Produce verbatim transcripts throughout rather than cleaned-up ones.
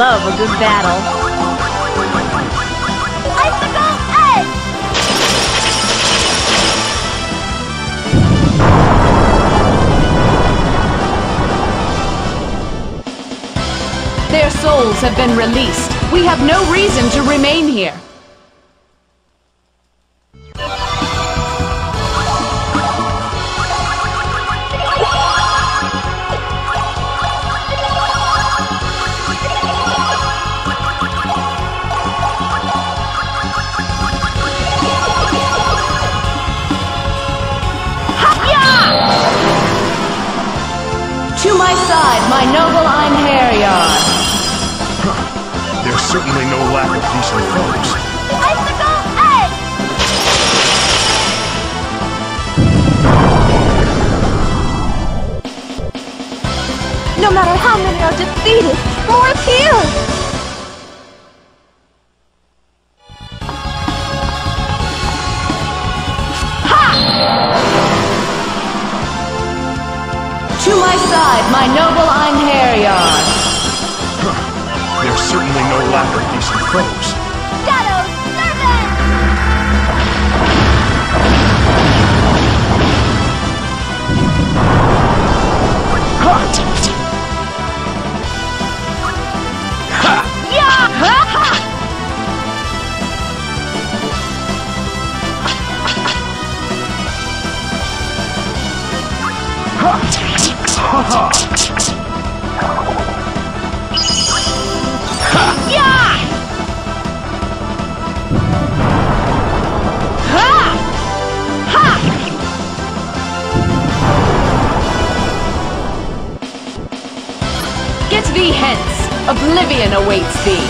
love a good battle. Icicle Edge! Their souls have been released. We have no reason to remain here. To my side, my noble Einherjar. There's certainly no lack of decent foes. Icicle Edge! No matter how many are defeated, more appear! To my side, my noble Einherjar. There's certainly no lack of decent foes. Shadow Servant! Yeah! Ha! Ha! Yeah! Ha! Ha! Get thee hence! Oblivion awaits thee!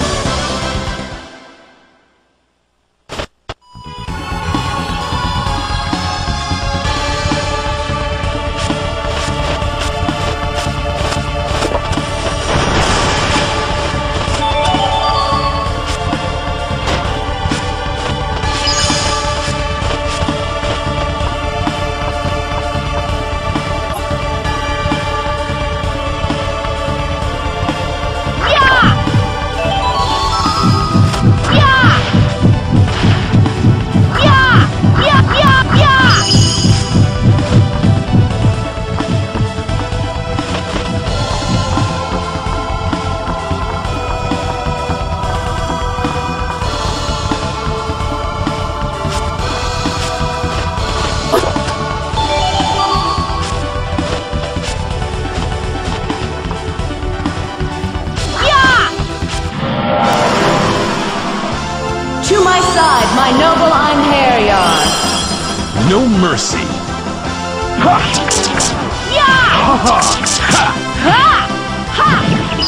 My noble Einherjar. No mercy. Yeah! Ha ha! Ha! Ha!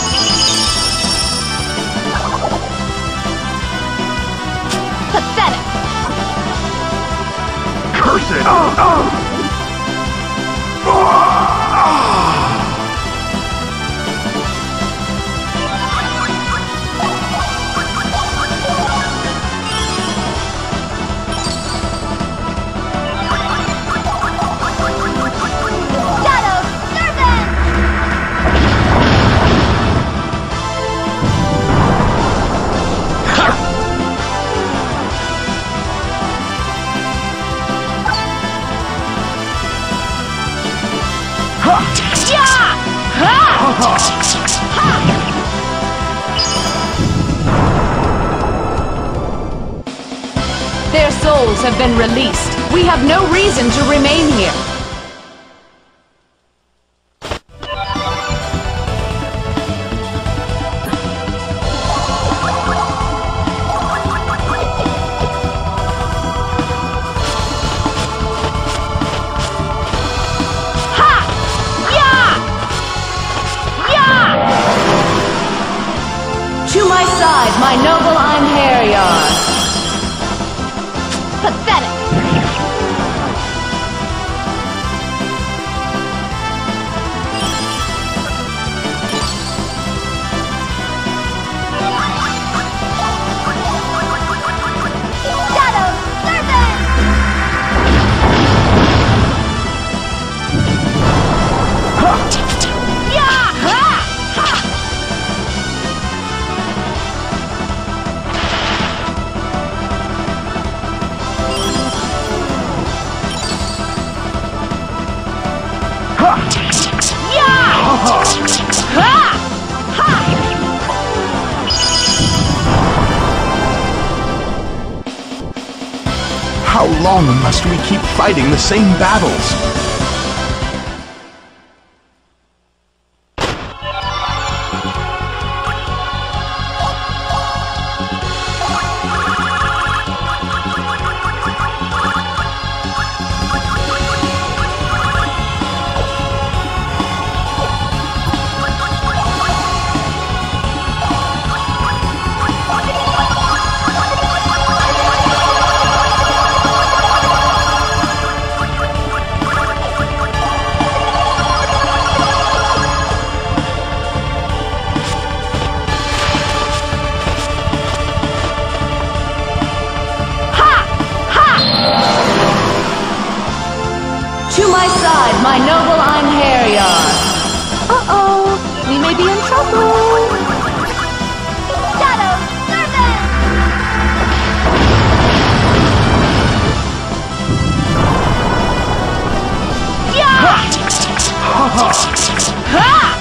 Pathetic. Curse it! Oh, oh. Their souls have been released. We have no reason to remain here. To my side, my noble Einherjar. Pathetic. Shadow Servant! Yeah! Ha! Ha! long must we keep fighting the same battles? To my side, my noble Einherjar! Uh-oh, we may be in trouble. Shadow Serpent! Yeah! Ha!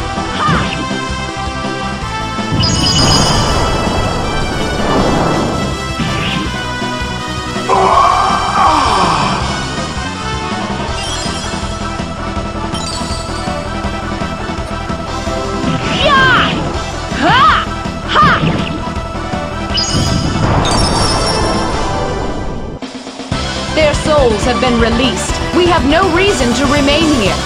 Their souls have been released. We have no reason to remain here.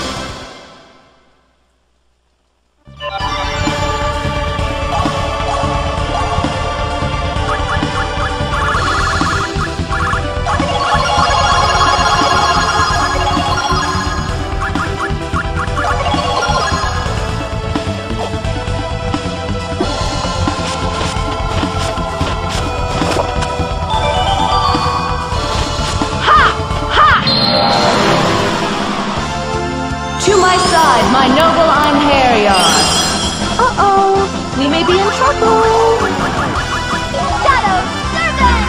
To my side, my noble Einherjar! Uh-oh, we may be in trouble. Shadow Serpent!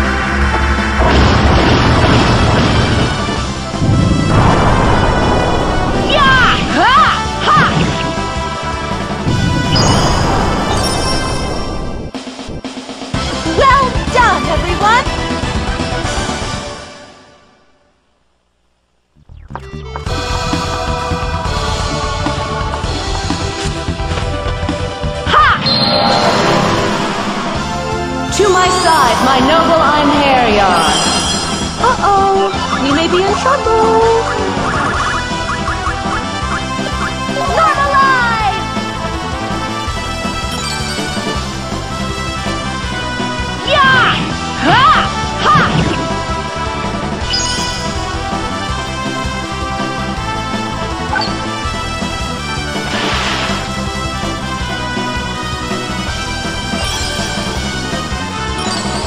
Yeah! Ha! Ha! Well done, everyone! To my side, my noble Einherjar! Uh-oh, we may be in trouble. Normalize! Yeah! Ha! Ha!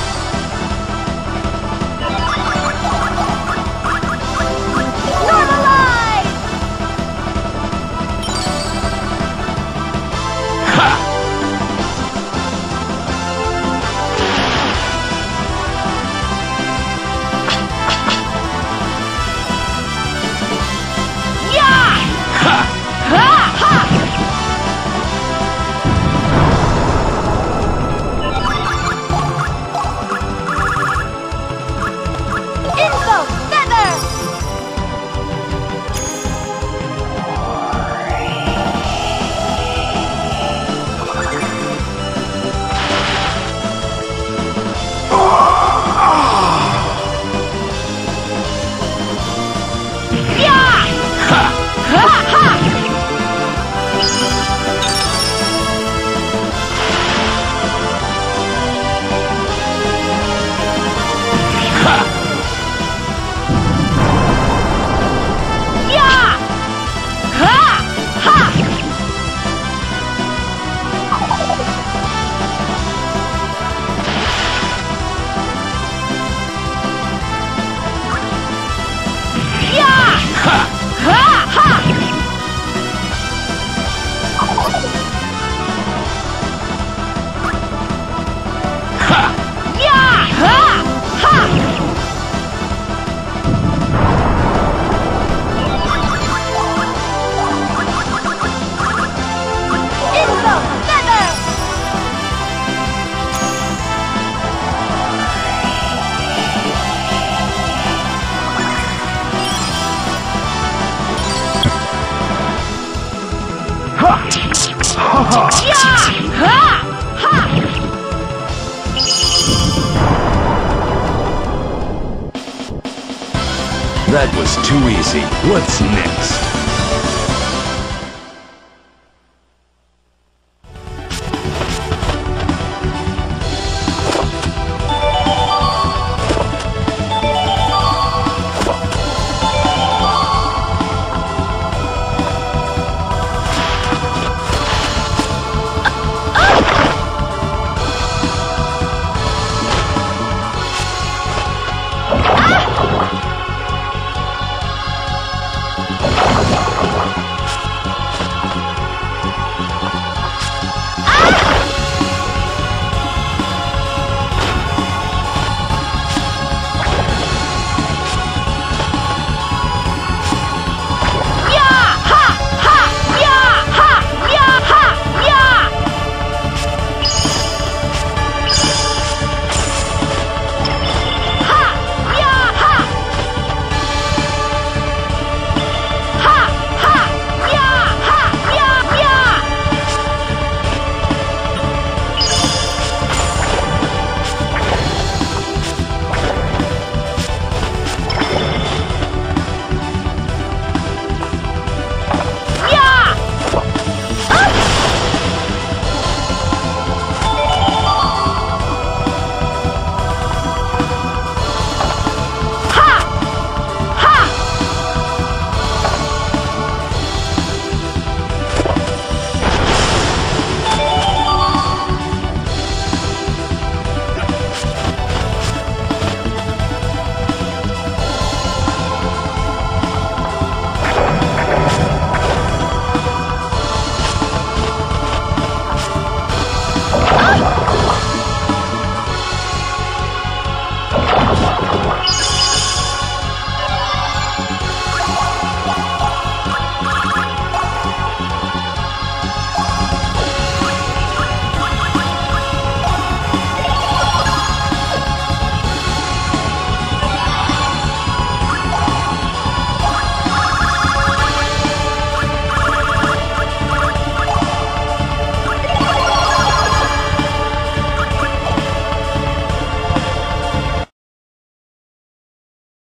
Normalize! That was too easy. What's next?